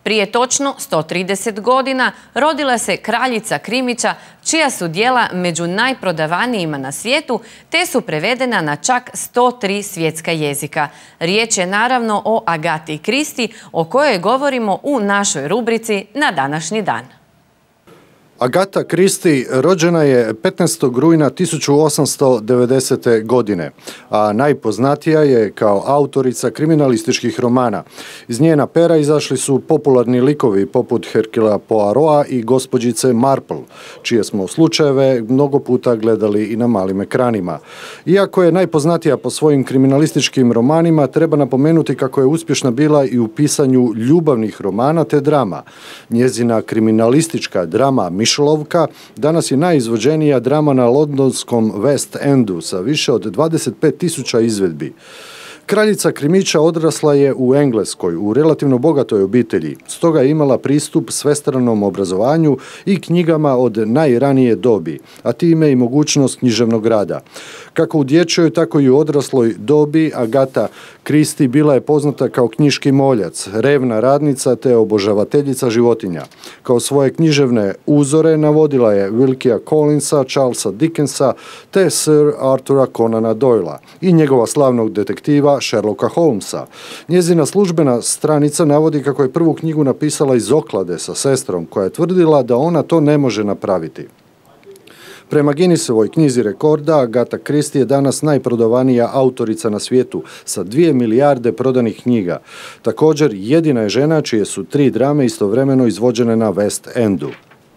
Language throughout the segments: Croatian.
Prije točno 130 godina rodila se kraljica krimića, čija su djela među najprodavanijima na svijetu, te su prevedena na čak 103 svjetska jezika. Riječ je naravno o Agati Christie, o kojoj govorimo u našoj rubrici Na današnji dan. Agata Christie rođena je 15. rujna 1890. godine, a najpoznatija je kao autorica kriminalističkih romana. Iz njena pera izašli su popularni likovi poput Hercula Poirota i gospođice Marple, čije smo slučajeve mnogo puta gledali i na malim ekranima. Iako je najpoznatija po svojim kriminalističkim romanima, treba napomenuti kako je uspješna bila i u pisanju ljubavnih romana te drama. Njezina kriminalistička drama Mišolovka danas je najizvođenija drama na londonskom West Endu sa više od 25.000 izvedbi. Kraljica krimića odrasla je u Engleskoj, u relativno bogatoj obitelji, stoga je imala pristup svestranom obrazovanju i knjigama od najranije dobi, a time i mogućnost književnog rada. Kako u dječjoj, tako i u odrasloj dobi Agata Christie bila je poznata kao knjiški moljac, revna radnica te obožavateljica životinja. Kao svoje književne uzore navodila je Wilkia Collinsa, Charlesa Dickensa te Sir Arthura Conana Doylea i njegova slavnog detektiva Sherlocka Holmesa. Njezina službena stranica navodi kako je prvu knjigu napisala iz oklade sa sestrom, koja je tvrdila da ona to ne može napraviti. Prema Guinnessovoj knjizi rekorda, Agata Christie je danas najprodavanija autorica na svijetu sa 2 milijarde prodanih knjiga. Također, jedina je žena čije su 3 drame istovremeno izvođene na West Endu.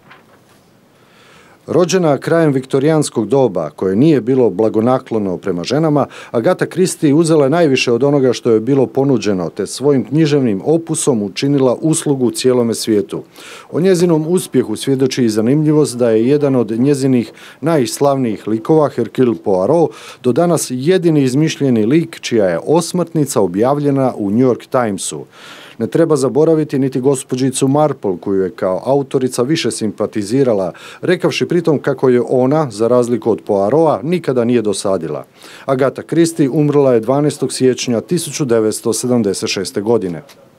Rođena krajem viktorijanskog doba, koje nije bilo blagonaklono prema ženama, Agata Christie uzela je najviše od onoga što je bilo ponuđeno, te svojim književnim opusom učinila uslugu cijelome svijetu. O njezinom uspjehu svjedoči i zanimljivost da je jedan od njezinih najslavnijih likova, Hercule Poirot, do danas jedini izmišljeni lik čija je osmrtnica objavljena u New York Timesu. Ne treba zaboraviti niti gospođicu Marple, koju je kao autorica više simpatizirala, rekavši pritom kako je ona, za razliku od Poirota, nikada nije dosadila. Agata Christie umrla je 12. siječnja 1976. godine.